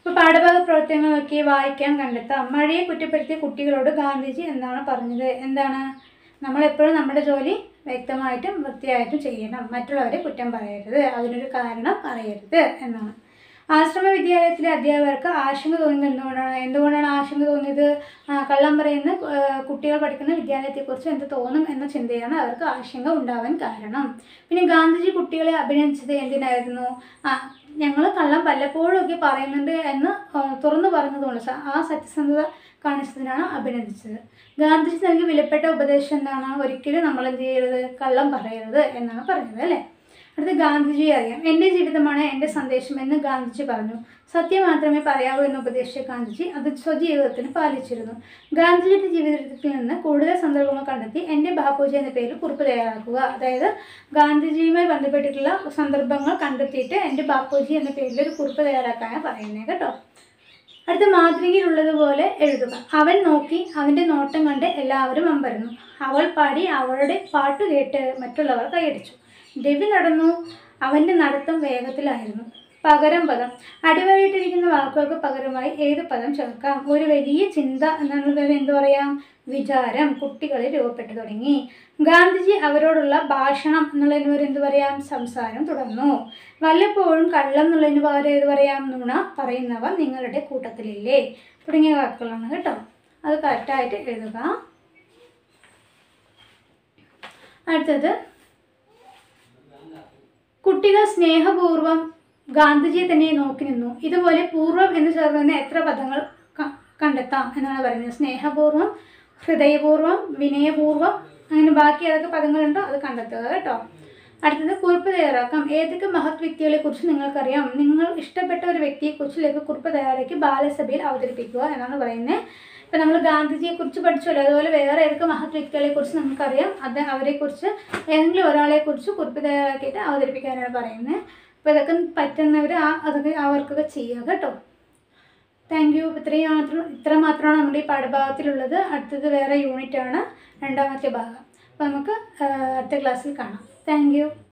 ഇപ്പോൾ പാഠഭാഗ പ്രവർത്തനങ്ങൾ നോക്കി വായിക്കാൻ കണ്ടെത്താം. മഴയെ കുറ്റപ്പെടുത്തിയ കുട്ടികളോട് ഗാന്ധിജി എന്താണ് പറഞ്ഞത്? എന്താണ്? നമ്മളെപ്പോഴും നമ്മുടെ ജോലി വ്യക്തമായിട്ടും വൃത്തിയായിട്ടും ചെയ്യണം, മറ്റുള്ളവരെ കുറ്റം പറയരുത്, അതിനൊരു കാരണം പറയരുത് എന്നാണ്. ആശ്രമ വിദ്യാലയത്തിലെ അധ്യാപകർക്ക് ആശങ്ക തോന്നിയത് എന്തുകൊണ്ടാണ് ആശങ്ക തോന്നിയത്? കള്ളം പറയുന്ന കുട്ടികൾ പഠിക്കുന്ന വിദ്യാലയത്തെക്കുറിച്ച് എന്ത് തോന്നും എന്ന ചിന്തയാണ് അവർക്ക് ആശങ്ക ഉണ്ടാവാൻ കാരണം. പിന്നെ ഗാന്ധിജി കുട്ടികളെ അഭിനന്ദിച്ചത് എന്തിനായിരുന്നു? ഞങ്ങൾ കള്ളം വല്ലപ്പോഴും ഒക്കെ പറയുന്നുണ്ട് എന്ന് തുറന്നു പറഞ്ഞതുകൊണ്ട് ആ സത്യസന്ധത കാണിച്ചതിനാണ് അഭിനന്ദിച്ചത്. ഗാന്ധിജി നൽകിയ വിലപ്പെട്ട ഉപദേശം എന്താണ്? ഒരിക്കലും നമ്മൾ എന്ത് ചെയ്യരുത്, കള്ളം പറയരുത് എന്നാണ് പറഞ്ഞത് അല്ലേ. അടുത്ത് ഗാന്ധിജിയെ അറിയാം. എൻ്റെ ജീവിതമാണ് എൻ്റെ സന്ദേശം എന്ന് ഗാന്ധിജി പറഞ്ഞു. സത്യം മാത്രമേ പറയാവൂ എന്ന് ഉപദേശിച്ച ഗാന്ധിജി അത് സ്വജീവിതത്തിന് പാലിച്ചിരുന്നു. ഗാന്ധിജിയുടെ ജീവിതത്തിൽ നിന്ന് കൂടുതൽ സന്ദർഭങ്ങൾ കണ്ടെത്തി എൻ്റെ ബാപ്പുജി എന്ന പേരിൽ കുറിപ്പ് തയ്യാറാക്കുക. അതായത് ഗാന്ധിജിയുമായി ബന്ധപ്പെട്ടിട്ടുള്ള സന്ദർഭങ്ങൾ കണ്ടെത്തിയിട്ട് എൻ്റെ ബാപ്പുജി എന്ന പേരിൽ ഒരു കുറിപ്പ് തയ്യാറാക്കാനാണ് പറയുന്നത് കേട്ടോ. അടുത്ത മാതൃകയിലുള്ളതുപോലെ എഴുതുക. അവൻ നോക്കി, അവൻ്റെ നോട്ടം കണ്ട് എല്ലാവരും അമ്പരന്നു. അവൾ പാടി, അവളുടെ പാട്ട് കേട്ട് മറ്റുള്ളവർ കൈയടിച്ചു. രവി നടന്നു, അവൻ്റെ നടത്തം വേഗത്തിലായിരുന്നു. പകരം പദം. അടിവരയിട്ടിരിക്കുന്ന വാക്കുകൾക്ക് പകരമായി ഏത് പദം ചേർക്കാം? ഒരു വലിയ ചിന്ത എന്നുള്ളത് എന്ത് പറയാം? വിചാരം കുട്ടികളിൽ രൂപപ്പെട്ടു തുടങ്ങി. ഗാന്ധിജി അവരോടുള്ള ഭാഷണം എന്നുള്ളതിന് എന്ത് പറയാം? സംസാരം തുടർന്നു. വല്ലപ്പോഴും കള്ളം എന്നുള്ളതിന് പകരം ഏത് പറയാം? നുണ പറയുന്നവർ നിങ്ങളുടെ കൂട്ടത്തിലില്ലേ? തുടങ്ങിയ വാക്കുകളാണ് കേട്ടോ. അത് കറക്റ്റായിട്ട് എഴുതുക. അടുത്തത്, കുട്ടികൾ സ്നേഹപൂർവ്വം ഗാന്ധിജിയെ തന്നെ നോക്കി നിന്നു. ഇതുപോലെ പൂർവ്വം എന്ന് ചേർന്ന് എത്ര പദങ്ങൾ കണ്ടെത്താം എന്നാണ് പറയുന്നത്? സ്നേഹപൂർവ്വം, ഹൃദയപൂർവ്വം, വിനയപൂർവ്വം, അങ്ങനെ ബാക്കി ഏതൊക്കെ പദങ്ങളുണ്ടോ അത് കണ്ടെത്തുക കേട്ടോ. അടുത്തത്, കുറിപ്പ് തയ്യാറാക്കാം. ഏതൊക്കെ മഹത് വ്യക്തികളെക്കുറിച്ച് നിങ്ങൾക്കറിയാം? നിങ്ങൾ ഇഷ്ടപ്പെട്ട ഒരു വ്യക്തിയെക്കുറിച്ച് കുറിപ്പ് തയ്യാറാക്കി ബാലസഭയിൽ അവതരിപ്പിക്കുക എന്നാണ് പറയുന്നത്. ഇപ്പം നമ്മൾ ഗാന്ധിജിയെക്കുറിച്ച് പഠിച്ചല്ലോ, അതുപോലെ വേറെ ഏതൊക്കെ മഹത് വ്യക്തികളെക്കുറിച്ച് നമുക്കറിയാം, അത് അവരെക്കുറിച്ച് ഏതെങ്കിലും ഒരാളെക്കുറിച്ച് കുറിപ്പ് തയ്യാറാക്കിയിട്ട് അവതരിപ്പിക്കാനാണ് പറയുന്നത്. അപ്പോൾ ഇതൊക്കെ പറ്റുന്നവർ അതൊക്കെ അവർക്കൊക്കെ ചെയ്യുക കേട്ടോ. Thank you. ഇത്ര മാത്രമാണ് നമ്മുടെ ഈ പാഠഭാഗത്തിലുള്ളത്. അടുത്തത് വേറെ യൂണിറ്റാണ്, രണ്ടാമത്തെ ഭാഗം. അപ്പോൾ നമുക്ക് അടുത്ത ക്ലാസ്സിൽ കാണാം. Thank U.